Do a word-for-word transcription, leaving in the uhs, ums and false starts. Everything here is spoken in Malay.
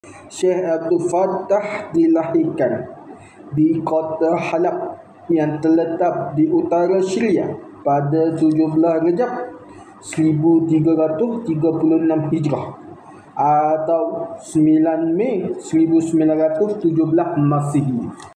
Syekh Abdul Fattah dilahirkan di kota Halab yang terletak di utara Syria pada tujuh belas Rejab seribu tiga ratus tiga puluh enam Hijrah atau sembilan Mei seribu sembilan ratus tujuh belas Masihi.